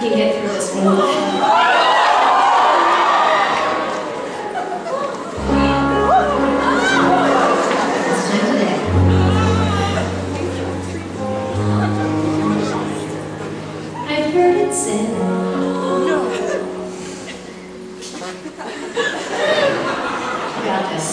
can get through this one. I've heard it said, you got this.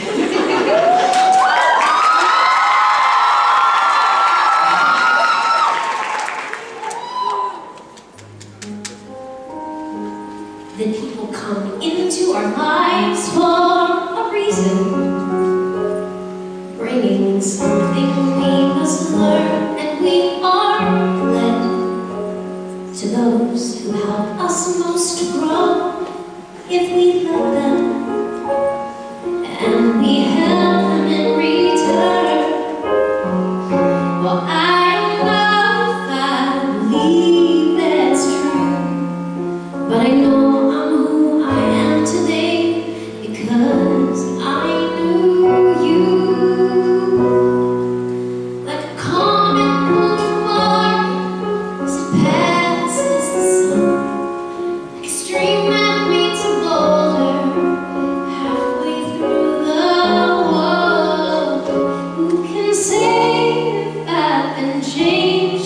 That people come into our lives for a reason, bringing something we must learn, and we are led to those who help us most to grow if we let them, and we help them in return. Well, I don't know if I believe that's true, but I know I'm who I am today because I knew you. Like a comet pulled from Mars as it passes the sun, like a stream that meets a boulder halfway through the world. Who can say if I've been changed